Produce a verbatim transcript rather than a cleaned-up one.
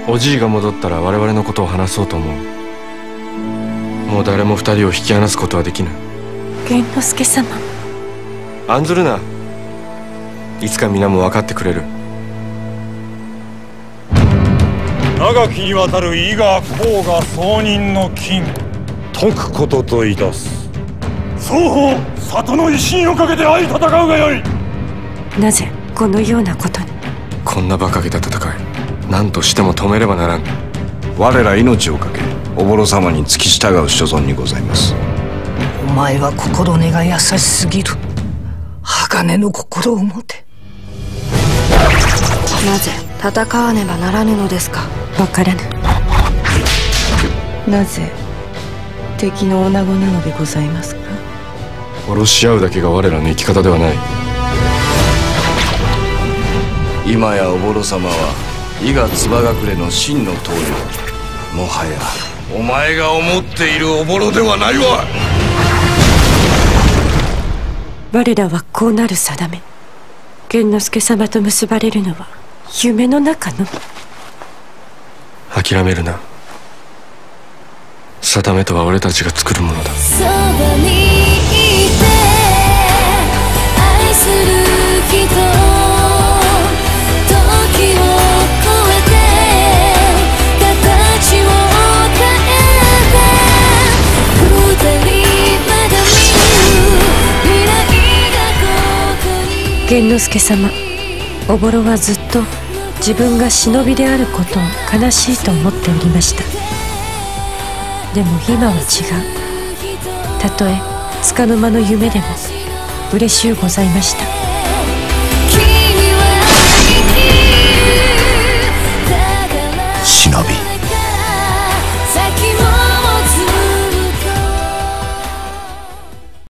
おじいが戻ったら我々のことを話そうと思う。もう誰も二人を引き離すことはできぬ。 玄之介様、 案ずるな。いつか皆も分かってくれる。 長きにわたる伊賀甲賀双人の金、解くことといたす。双方里の威信をかけて相戦うがよい。 なぜこのようなことに。 こんな馬鹿げた戦い、何としても止めればならん。 我ら命をかけおぼろ様に付き従う所存にございます。 お前は心根が優しすぎる。鋼の心を持て。 なぜ戦わねばならぬのですか。 わからぬ。 なぜ敵の女子なのでございますか。 殺し合うだけが我らの生き方ではない。 今やおぼろ様は伊賀つば隠れの真の棟梁。もはやお前が思っているおぼろではないわ。 我らはこうなる定め。玄之介様と結ばれるのは夢の中の。 諦めるな。定めとは俺たちが作るものだ。 そばにいて愛する人、時を超えて形を変えて二人まだ見る未来がここに。 玄之介様、おぼろはずっと自分が忍びであることを悲しいと思っておりました。でも今は違う。たとえ束の間の夢でも嬉しゅうございました。